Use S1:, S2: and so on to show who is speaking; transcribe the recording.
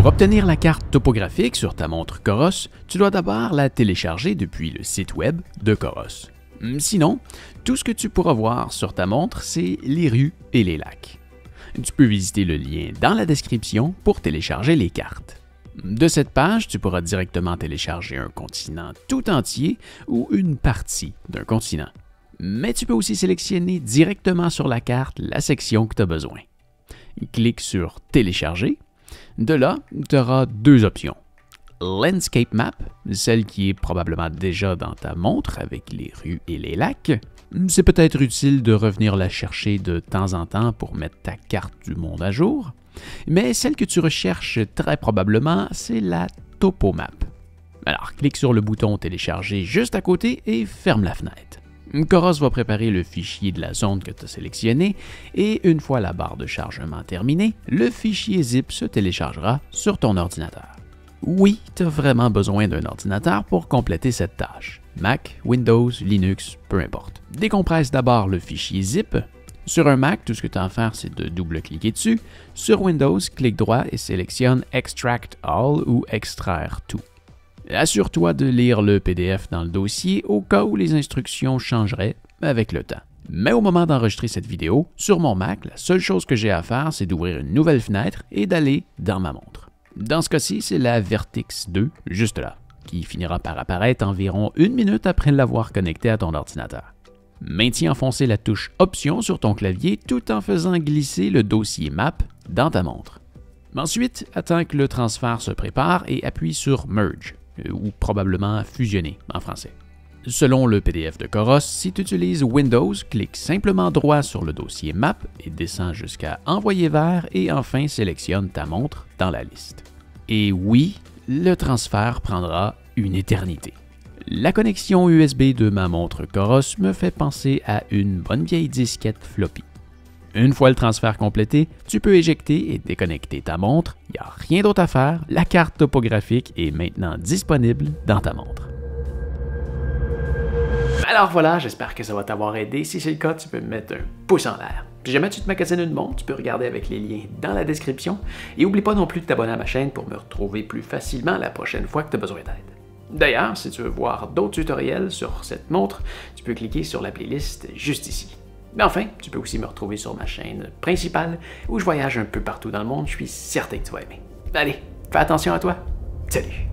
S1: Pour obtenir la carte topographique sur ta montre Coros, tu dois d'abord la télécharger depuis le site web de Coros. Sinon, tout ce que tu pourras voir sur ta montre, c'est les rues et les lacs. Tu peux visiter le lien dans la description pour télécharger les cartes. De cette page, tu pourras directement télécharger un continent tout entier ou une partie d'un continent. Mais tu peux aussi sélectionner directement sur la carte la section que tu as besoin. Clique sur « Télécharger ». De là, tu auras deux options. Landscape Map, celle qui est probablement déjà dans ta montre avec les rues et les lacs. C'est peut-être utile de revenir la chercher de temps en temps pour mettre ta carte du monde à jour. Mais celle que tu recherches très probablement, c'est la Topomap. Alors, clique sur le bouton « Télécharger » juste à côté et ferme la fenêtre. Coros va préparer le fichier de la zone que tu as sélectionné et une fois la barre de chargement terminée, le fichier zip se téléchargera sur ton ordinateur. Oui, tu as vraiment besoin d'un ordinateur pour compléter cette tâche. Mac, Windows, Linux, peu importe. Décompresse d'abord le fichier zip. Sur un Mac, tout ce que tu as à faire, c'est de double-cliquer dessus. Sur Windows, clique droit et sélectionne Extract All ou Extraire tout. Assure-toi de lire le PDF dans le dossier au cas où les instructions changeraient avec le temps. Mais au moment d'enregistrer cette vidéo, sur mon Mac, la seule chose que j'ai à faire, c'est d'ouvrir une nouvelle fenêtre et d'aller dans ma montre. Dans ce cas-ci, c'est la Vertix 2, juste là, qui finira par apparaître environ 1 minute après l'avoir connectée à ton ordinateur. Maintiens enfoncé la touche Option sur ton clavier tout en faisant glisser le dossier Map dans ta montre. Ensuite, attends que le transfert se prépare et appuie sur Merge, ou probablement fusionner en français. Selon le PDF de Coros, si tu utilises Windows, clique simplement droit sur le dossier Map et descends jusqu'à Envoyer vers et enfin sélectionne ta montre dans la liste. Et oui, le transfert prendra une éternité. La connexion USB de ma montre Coros me fait penser à une bonne vieille disquette floppy. Une fois le transfert complété, tu peux éjecter et déconnecter ta montre, il n'y a rien d'autre à faire, la carte topographique est maintenant disponible dans ta montre. Alors voilà, j'espère que ça va t'avoir aidé. Si c'est le cas, tu peux me mettre un pouce en l'air. Si jamais tu te magasines une montre, tu peux regarder avec les liens dans la description. Et n'oublie pas non plus de t'abonner à ma chaîne pour me retrouver plus facilement la prochaine fois que tu as besoin d'aide. D'ailleurs, si tu veux voir d'autres tutoriels sur cette montre, tu peux cliquer sur la playlist juste ici. Mais enfin, tu peux aussi me retrouver sur ma chaîne principale où je voyage un peu partout dans le monde, je suis certain que tu vas aimer. Allez, fais attention à toi. Salut!